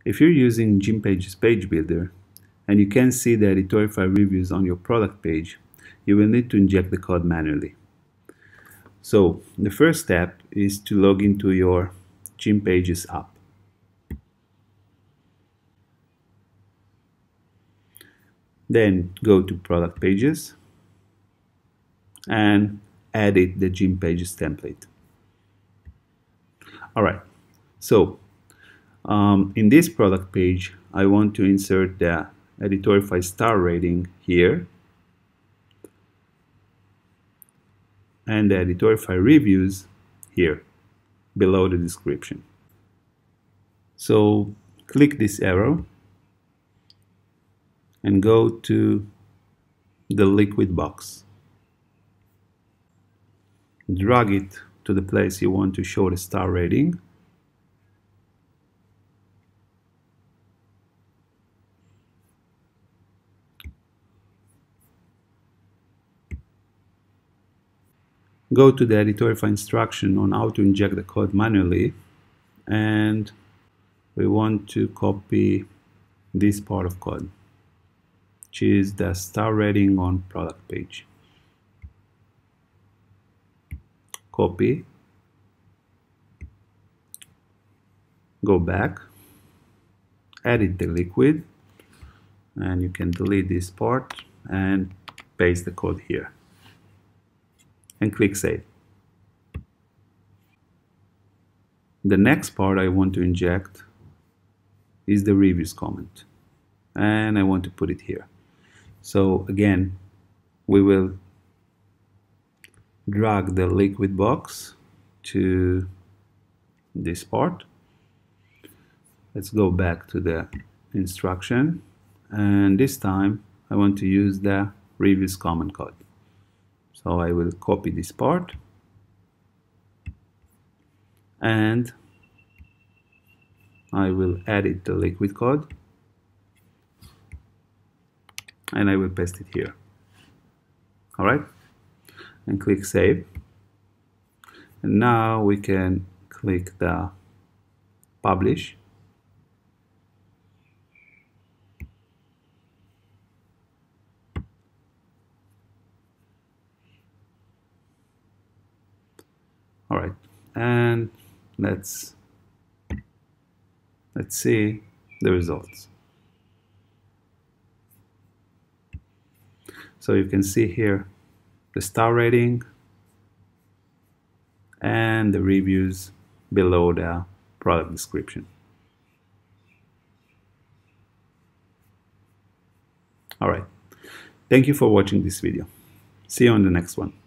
If you're using GymPages Page Builder and you can't see the Editorify reviews on your product page, you will need to inject the code manually. So the first step is to log into your GymPages app. Then go to Product Pages and edit the GymPages template. Alright, so in this product page, I want to insert the Editorify star rating here and the Editorify reviews here below the description. So click this arrow and go to the liquid box. Drag it to the place you want to show the star rating. Go to the Editorify instruction on how to inject the code manually, and we want to copy this part of code, which is the star rating on product page. Copy, go back, edit the liquid, and you can delete this part and paste the code here and click Save. The next part I want to inject is the reviews comment, and I want to put it here. So again, we will drag the liquid box to this part. Let's go back to the instruction, and this time I want to use the reviews comment code. So I will copy this part and I will edit the liquid code and I will paste it here. Alright, and click Save. And now we can click the Publish. Alright, and let's see the results. So you can see here the star rating and the reviews below the product description. Alright, thank you for watching this video. See you on the next one.